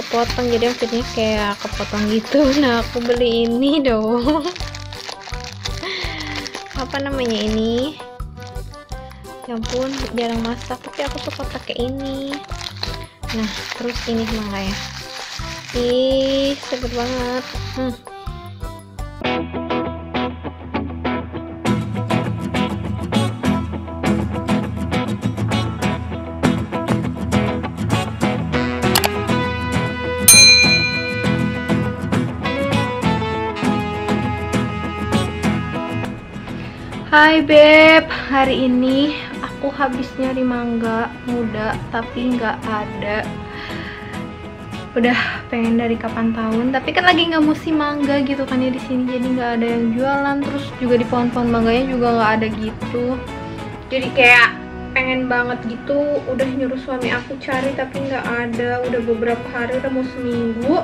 kepotong, jadi akhirnya kayak kepotong gitu. Nah aku beli ini dong. Apa namanya ini, ya ampun jarang masak tapi aku suka pakai ini. Nah terus ini mangga ya, ih seger banget. Hai beb, hari ini aku habis nyari mangga muda tapi nggak ada. Udah pengen dari kapan tahun, tapi kan lagi nggak musim mangga gitu kan ya di sini, jadi nggak ada yang jualan. Terus juga di pohon-pohon mangganya juga nggak ada gitu. Jadi kayak pengen banget gitu. Udah nyuruh suami aku cari tapi nggak ada. Udah beberapa hari, udah mau seminggu.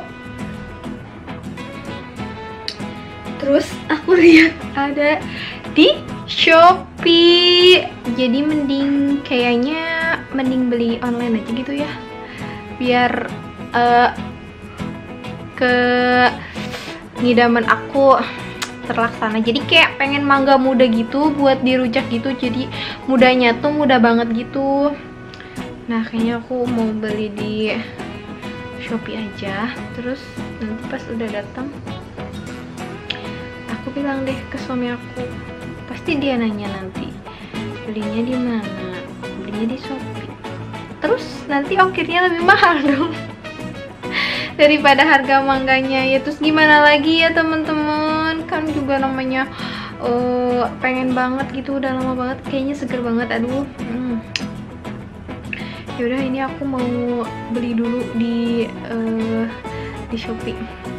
Terus aku lihat ada di Shopee, jadi kayaknya mending beli online aja gitu ya, biar ke ngidaman aku terlaksana. Jadi kayak pengen mangga muda gitu buat dirujak gitu, jadi mudanya tuh muda banget gitu. Nah kayaknya aku mau beli di Shopee aja. Terus nanti pas udah datang aku bilang deh ke suami aku, pasti dia nanya nanti belinya di mana, belinya di Shopee. Terus nanti ongkirnya lebih mahal dong daripada harga mangganya ya. Terus gimana lagi ya teman-teman, kan juga namanya pengen banget gitu, udah lama banget kayaknya seger banget. Aduh, yaudah ini aku mau beli dulu di Shopee.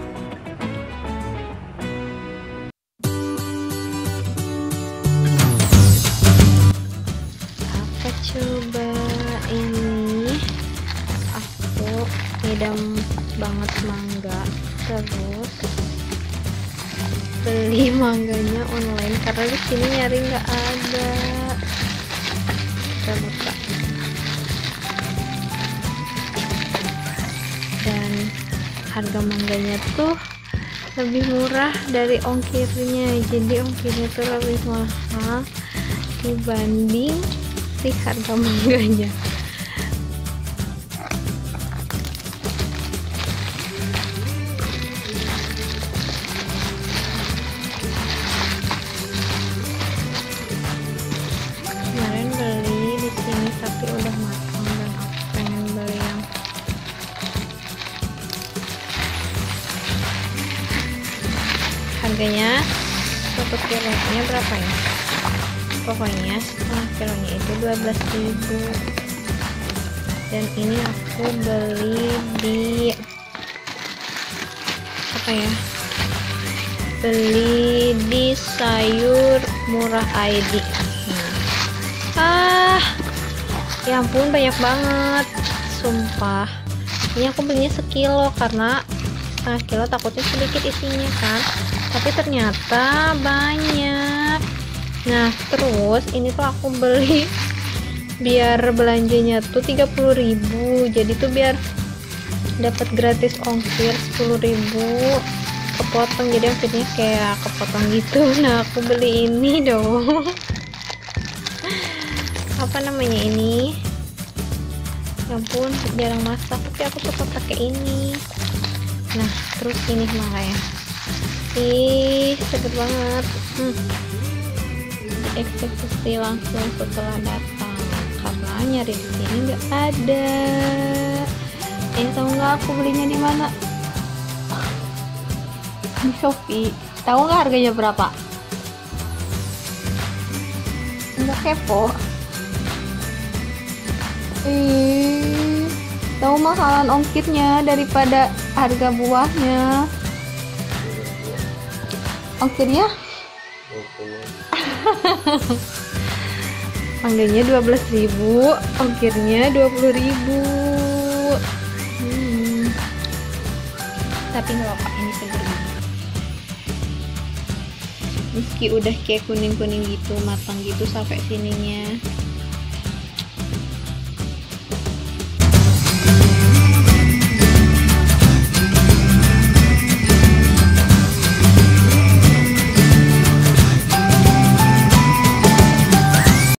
Coba ini aku ngidam banget mangga, terus beli mangganya online karena di sini nyari nggak ada. Kita buka dan harga mangganya tuh lebih murah dari ongkirnya, jadi ongkirnya tuh lebih mahal dibanding harga mangganya. Kemarin beli di sini tapi udah matang dan aku pengen beli yang harganya 1 kilonya berapa ya, pokoknya setengah kilonya itu 12.000. Dan ini aku beli di apa ya, beli di Sayur Murah ID. Ya ampun banyak banget sumpah. Ini aku belinya sekilo karena setengah kilo takutnya sedikit isinya kan, tapi ternyata banyak. Nah terus ini tuh aku beli biar belanjanya tuh 30.000, jadi tuh biar dapat gratis ongkir 10.000 kepotong, jadi akhirnya kayak kepotong gitu. Nah aku beli ini dong. Apa namanya ini, ya ampun jarang masak tapi aku suka pakai ini. Nah terus ini mangga ya, ih seger banget. Eksekusi langsung setelah datang karena nyari di sini nggak ada. Tahu nggak aku belinya di mana? Di Shopee. Tahu nggak harganya berapa? Nggak kepo. Tahu mahalan ongkirnya daripada harga buahnya. Ongkirnya mangganya 12.000, ongkirnya 20.000. Tapi nggak apa-apa, ini seger banget. Meski udah kayak kuning-kuning gitu, matang gitu sampai sininya.